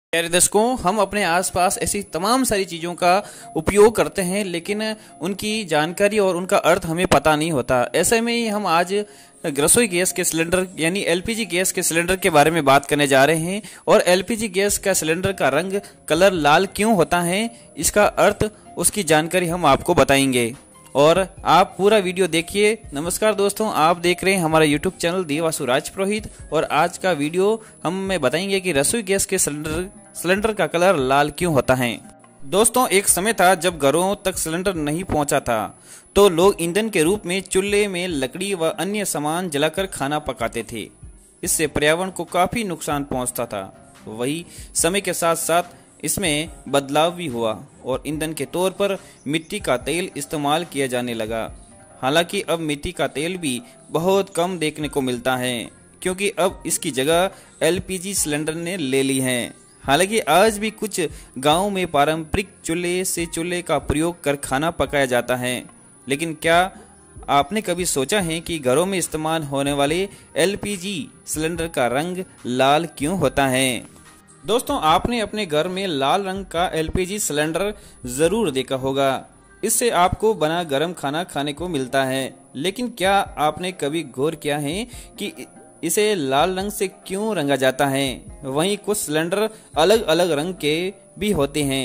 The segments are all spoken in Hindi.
प्यारे दर्शकों, हम अपने आसपास ऐसी तमाम सारी चीज़ों का उपयोग करते हैं, लेकिन उनकी जानकारी और उनका अर्थ हमें पता नहीं होता। ऐसे में ही हम आज रसोई गैस के सिलेंडर यानी एलपीजी गैस के सिलेंडर के बारे में बात करने जा रहे हैं। और एलपीजी गैस का सिलेंडर का रंग कलर लाल क्यों होता है, इसका अर्थ, उसकी जानकारी हम आपको बताएंगे और आप पूरा वीडियो देखिए। नमस्कार दोस्तों, आप देख रहे हैं हमारा यूट्यूब चैनल देवासु राजपुरोहित और आज का वीडियो हम बताएंगे कि रसोई गैस के सिलेंडर का कलर लाल क्यों होता है। दोस्तों, एक समय था जब घरों तक सिलेंडर नहीं पहुंचा था तो लोग ईंधन के रूप में चूल्हे में लकड़ी व अन्य सामान जलाकर खाना पकाते थे। इससे पर्यावरण को काफी नुकसान पहुंचता था। वही समय के साथ साथ इसमें बदलाव भी हुआ और ईंधन के तौर पर मिट्टी का तेल इस्तेमाल किया जाने लगा। हालांकि अब मिट्टी का तेल भी बहुत कम देखने को मिलता है, क्योंकि अब इसकी जगह एलपीजी सिलेंडर ने ले ली है। हालांकि आज भी कुछ गांवों में पारंपरिक चूल्हे का प्रयोग कर खाना पकाया जाता है, लेकिन क्या आपने कभी सोचा है कि घरों में इस्तेमाल होने वाले एलपीजी सिलेंडर का रंग लाल क्यों होता है? दोस्तों, आपने अपने घर में लाल रंग का एलपीजी सिलेंडर जरूर देखा होगा। इससे आपको बना गर्म खाना खाने को मिलता है, लेकिन क्या आपने कभी गौर किया है कि इसे लाल रंग से क्यों रंगा जाता है? वहीं कुछ सिलेंडर अलग अलग रंग के भी होते हैं।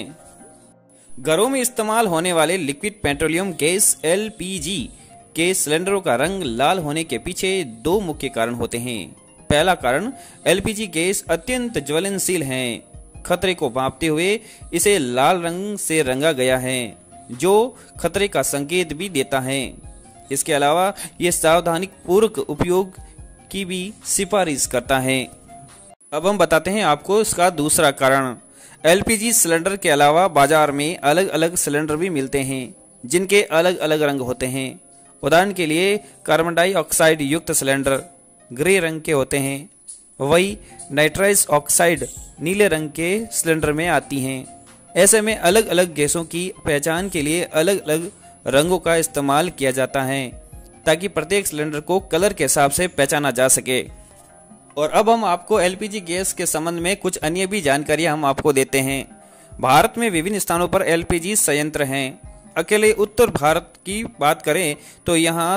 घरों में इस्तेमाल होने वाले लिक्विड पेट्रोलियम गैस एलपीजी के सिलेंडरों का रंग लाल होने के पीछे दो मुख्य कारण होते हैं। पहला कारण, एलपीजी गैस अत्यंत ज्वलनशील है। खतरे को भांपते हुए इसे लाल रंग से रंगा गया है, जो खतरे का संकेत भी देता है। इसके अलावा यह सावधानी पूर्वक उपयोग की भी सिफारिश करता है। अब हम बताते हैं आपको इसका दूसरा कारण। एलपीजी सिलेंडर के अलावा बाजार में अलग अलग सिलेंडर भी मिलते हैं, जिनके अलग अलग रंग होते हैं। उदाहरण के लिए कार्बन डाइऑक्साइड युक्त सिलेंडर ग्रे रंग के होते हैं, वही नाइट्रस ऑक्साइड नीले रंग के सिलेंडर में आती हैं। ऐसे में अलग अलग गैसों की पहचान के लिए अलग अलग रंगों का इस्तेमाल किया जाता है, ताकि प्रत्येक सिलेंडर को कलर के हिसाब से पहचाना जा सके। और अब हम आपको एलपीजी गैस के संबंध में कुछ अन्य भी जानकारियां हम आपको देते हैं। भारत में विभिन्न स्थानों पर एलपीजी संयंत्र हैं। अकेले उत्तर भारत की बात करें तो यहाँ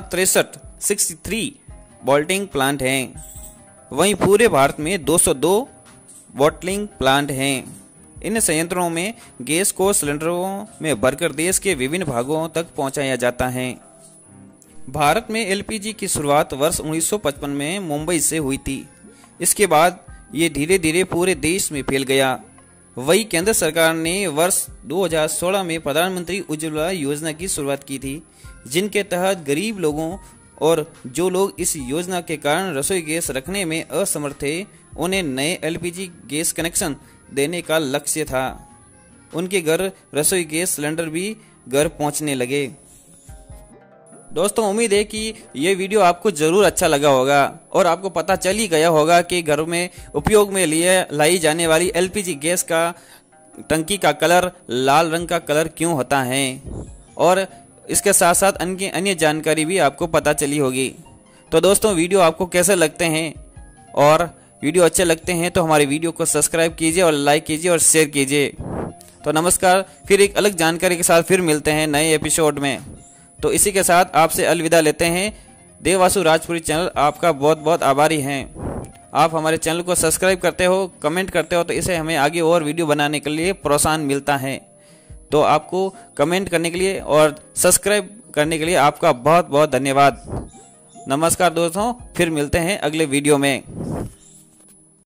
63 बॉटलिंग प्लांट हैं। वहीं पूरे भारत में 202 बॉटलिंग प्लांट हैं। इन संयंत्रों में गैस को सिलेंडरों में भरकर देश के विभिन्न भागों तक पहुंचाया जाता है। भारत में एलपीजी की शुरुआत वर्ष 1955 में मुंबई से हुई थी। इसके बाद ये धीरे धीरे पूरे देश में फैल गया। वही केंद्र सरकार ने वर्ष 2016 में प्रधानमंत्री उज्ज्वला योजना की शुरुआत की थी, जिनके तहत गरीब लोगों और जो लोग इस योजना के कारण रसोई गैस रखने में असमर्थ थे, उन्हें नए एलपीजी गैस कनेक्शन देने का लक्ष्य था। उनके घर रसोई गैस सिलेंडर भी घर पहुंचने लगे। दोस्तों, उम्मीद है कि ये वीडियो आपको जरूर अच्छा लगा होगा और आपको पता चल ही गया होगा कि घरों में उपयोग में लाई जाने वाली एलपीजी गैस का टंकी का कलर लाल रंग का कलर क्यों होता है, और इसके साथ साथ अन्य जानकारी भी आपको पता चली होगी। तो दोस्तों, वीडियो आपको कैसे लगते हैं, और वीडियो अच्छे लगते हैं तो हमारे वीडियो को सब्सक्राइब कीजिए और लाइक कीजिए और शेयर कीजिए। तो नमस्कार, फिर एक अलग जानकारी के साथ फिर मिलते हैं नए एपिसोड में। तो इसी के साथ आपसे अलविदा लेते हैं। देवासु राजपुरी चैनल आपका बहुत बहुत आभारी हैं। आप हमारे चैनल को सब्सक्राइब करते हो, कमेंट करते हो, तो इसे हमें आगे और वीडियो बनाने के लिए प्रोत्साहन मिलता है। तो आपको कमेंट करने के लिए और सब्सक्राइब करने के लिए आपका बहुत बहुत धन्यवाद। नमस्कार दोस्तों, फिर मिलते हैं अगले वीडियो में।